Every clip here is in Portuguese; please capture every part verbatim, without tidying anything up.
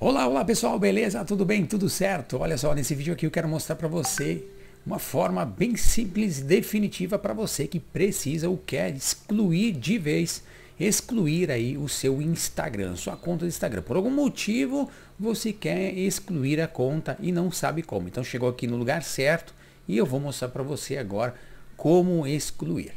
Olá, olá pessoal, beleza? Tudo bem? Tudo certo? Olha só, nesse vídeo aqui eu quero mostrar para você uma forma bem simples e definitiva para você que precisa ou quer excluir de vez, excluir aí o seu Instagram, sua conta do Instagram. Por algum motivo você quer excluir a conta e não sabe como. Então chegou aqui no lugar certo e eu vou mostrar para você agora como excluir.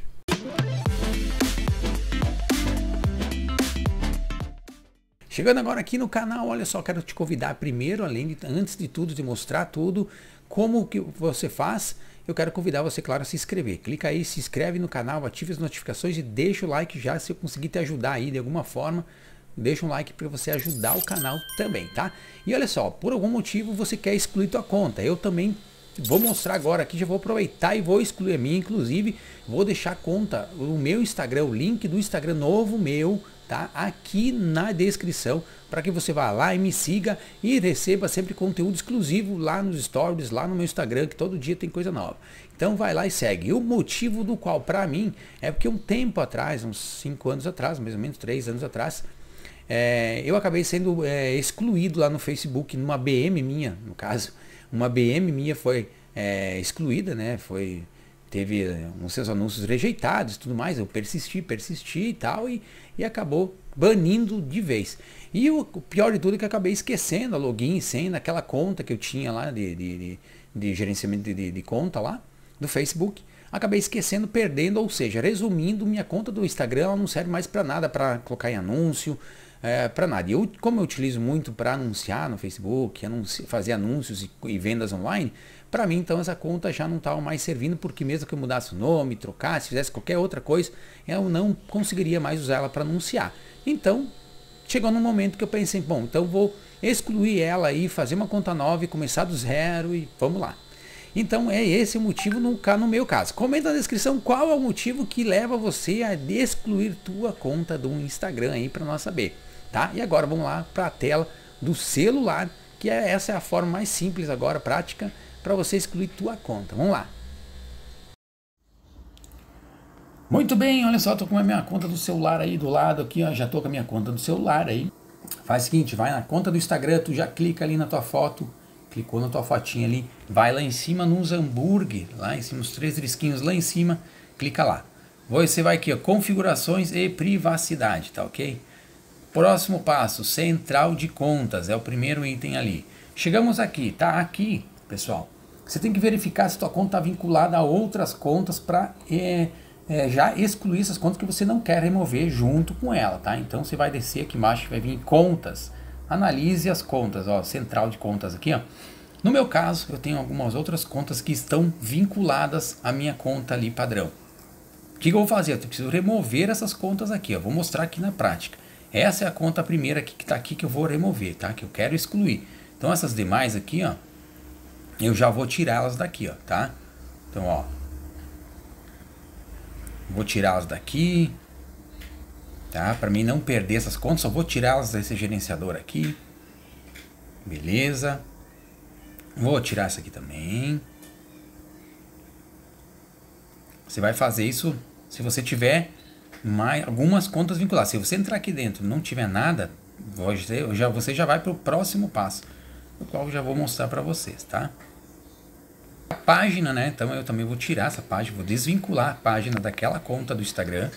Chegando agora aqui no canal, olha só, quero te convidar primeiro, além de, antes de tudo, de mostrar tudo, como que você faz, eu quero convidar você, claro, a se inscrever. Clica aí, se inscreve no canal, ative as notificações e deixa o like já, se eu conseguir te ajudar aí de alguma forma, deixa um like para você ajudar o canal também, tá? E olha só, por algum motivo você quer excluir tua conta, eu também vou mostrar agora aqui, já vou aproveitar e vou excluir a minha, inclusive, vou deixar a conta, o meu Instagram, o link do Instagram novo meu, tá aqui na descrição para que você vá lá e me siga e receba sempre conteúdo exclusivo lá nos stories, lá no meu Instagram, que todo dia tem coisa nova. Então vai lá e segue. E o motivo do qual para mim é porque um tempo atrás, uns cinco anos atrás, mais ou menos três anos atrás, é, eu acabei sendo é, excluído lá no Facebook, numa B M minha, no caso, uma B M minha foi é, excluída, né? Foi teve uns seus anúncios rejeitados e tudo mais, eu persisti, persisti e tal, e, e acabou banindo de vez. E o, o pior de tudo é que eu acabei esquecendo a login e senha naquela conta que eu tinha lá de, de, de, de gerenciamento de, de, de conta lá, do Facebook. Acabei esquecendo, perdendo, ou seja, resumindo, minha conta do Instagram ela não serve mais para nada, para colocar em anúncio, é, para nada. E eu, como eu utilizo muito para anunciar no Facebook, anunci, fazer anúncios e, e vendas online, para mim então essa conta já não estava mais servindo, porque mesmo que eu mudasse o nome, trocasse, fizesse qualquer outra coisa, eu não conseguiria mais usar ela para anunciar. Então chegou num momento que eu pensei, bom, então vou excluir ela aí, fazer uma conta nova e começar do zero e vamos lá. Então é esse o motivo no, no meu caso. Comenta na descrição qual é o motivo que leva você a excluir tua conta do Instagram aí para nós saber, tá? E agora vamos lá para a tela do celular, que é, essa é a forma mais simples agora, prática, para você excluir tua conta. Vamos lá. Muito bem, olha só, tô com a minha conta do celular aí do lado aqui, ó, já tô com a minha conta do celular aí. Faz o seguinte, vai na conta do Instagram, tu já clica ali na tua foto, clicou na tua fotinha ali, vai lá em cima nos hambúrguer, lá em cima, os três risquinhos lá em cima, clica lá. Você vai aqui, ó, configurações e privacidade, tá ok? Próximo passo, central de contas, é o primeiro item ali. Chegamos aqui, tá aqui, pessoal. Você tem que verificar se tua conta está vinculada a outras contas para é, é, já excluir essas contas que você não quer remover junto com ela, tá? Então você vai descer aqui embaixo, vai vir em contas, analise as contas, ó, central de contas aqui, ó. No meu caso, eu tenho algumas outras contas que estão vinculadas à minha conta ali padrão. O que eu vou fazer? Eu preciso remover essas contas aqui, ó. Vou mostrar aqui na prática. Essa é a conta primeira aqui, que está aqui que eu vou remover, tá? Que eu quero excluir. Então essas demais aqui, ó, eu já vou tirá-las daqui, ó, tá? Então, ó, vou tirá-las daqui, tá? Para mim não perder essas contas, só vou tirá-las desse gerenciador aqui. Beleza. Vou tirar essa aqui também. Você vai fazer isso se você tiver mais algumas contas vinculadas. Se você entrar aqui dentro e não tiver nada, você já, você já vai para o próximo passo, o qual eu já vou mostrar para vocês, tá? A página, né? Então eu também vou tirar essa página, vou desvincular a página daquela conta do Instagram.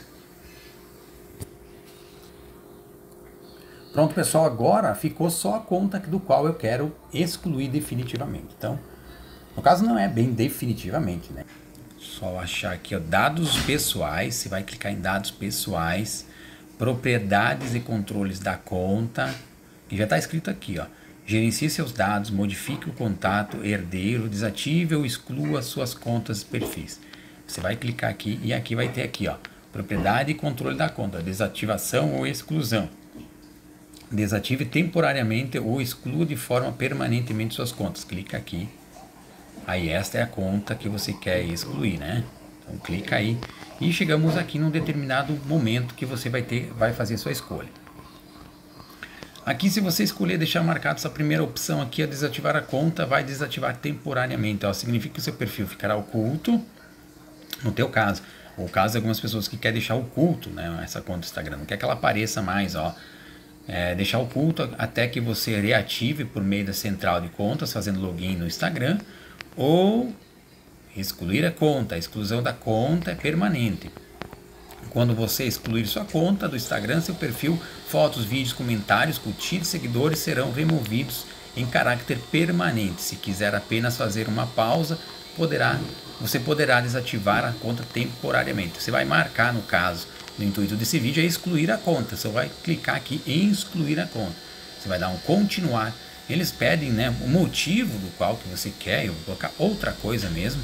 Pronto, pessoal, agora ficou só a conta do qual eu quero excluir definitivamente. Então, no caso não é bem definitivamente, né? Só achar aqui, ó, dados pessoais, você vai clicar em dados pessoais, propriedades e controles da conta, e já está escrito aqui, ó. Gerencie seus dados, modifique o contato, herdeiro, desative ou exclua suas contas e perfis. Você vai clicar aqui e aqui vai ter aqui, ó, propriedade e controle da conta, desativação ou exclusão. Desative temporariamente ou exclua de forma permanentemente suas contas. Clica aqui. Aí esta é a conta que você quer excluir, né? Então clica aí e chegamos aqui num determinado momento que você vai ter, vai fazer sua escolha. Aqui, se você escolher deixar marcado essa primeira opção aqui, a desativar a conta, vai desativar temporariamente. Ó, significa que o seu perfil ficará oculto, no teu caso. Ou caso de algumas pessoas que querem deixar oculto, né, essa conta do Instagram, não quer que ela apareça mais, ó, é, deixar oculto até que você reative por meio da central de contas, fazendo login no Instagram, ou excluir a conta. A exclusão da conta é permanente. Quando você excluir sua conta do Instagram, seu perfil, fotos, vídeos, comentários, curtidas, seguidores serão removidos em caráter permanente. Se quiser apenas fazer uma pausa, poderá, você poderá desativar a conta temporariamente. Você vai marcar, no caso, no intuito desse vídeo, é excluir a conta. Você vai clicar aqui em excluir a conta. Você vai dar um continuar. Eles pedem, né, o motivo do qual que você quer. Eu vou colocar outra coisa mesmo.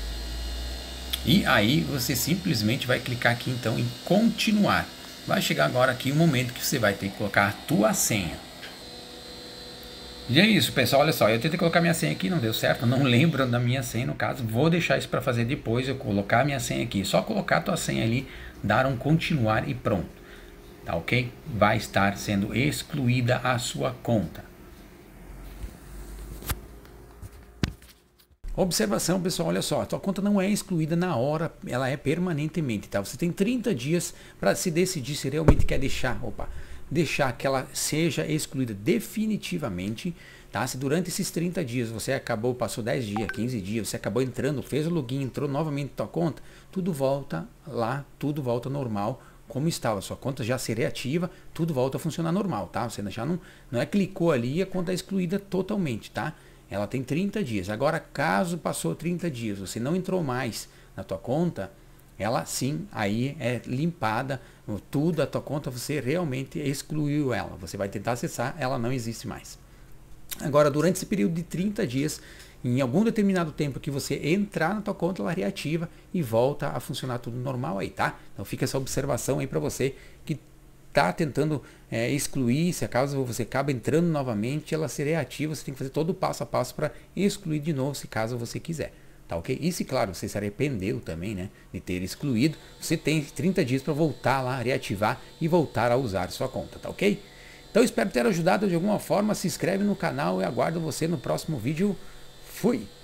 E aí você simplesmente vai clicar aqui então em continuar. Vai chegar agora aqui o momento que você vai ter que colocar a tua senha. E é isso, pessoal, olha só, eu tentei colocar minha senha aqui, não deu certo, não lembro da minha senha no caso, vou deixar isso para fazer depois, eu colocar a minha senha aqui, só colocar a tua senha ali, dar um continuar e pronto, tá ok? Vai estar sendo excluída a sua conta. Observação, pessoal, olha só, a tua conta não é excluída na hora, ela é permanentemente, tá? Você tem trinta dias para se decidir se realmente quer deixar, opa, deixar que ela seja excluída definitivamente, tá? Se durante esses trinta dias você acabou, passou dez dias, quinze dias, você acabou entrando, fez o login, entrou novamente na tua conta, tudo volta lá, tudo volta normal, como estava, sua conta já se reativa, tudo volta a funcionar normal, tá? Você já não, não é clicou ali e a conta é excluída totalmente, tá? Ela tem trinta dias. Agora, caso passou trinta dias, você não entrou mais na tua conta, ela sim, aí é limpada, tudo a tua conta, você realmente excluiu ela. Você vai tentar acessar, ela não existe mais. Agora, durante esse período de trinta dias, em algum determinado tempo que você entrar na tua conta, ela reativa e volta a funcionar tudo normal aí, tá? Então fica essa observação aí para você que está tentando é, excluir, se acaso você acaba entrando novamente, ela se reativa, você tem que fazer todo o passo a passo para excluir de novo, se caso você quiser, tá ok? E se, claro, você se arrependeu também, né, de ter excluído, você tem trinta dias para voltar lá, reativar e voltar a usar sua conta, tá ok? Então espero ter ajudado de alguma forma, se inscreve no canal e aguardo você no próximo vídeo. Fui!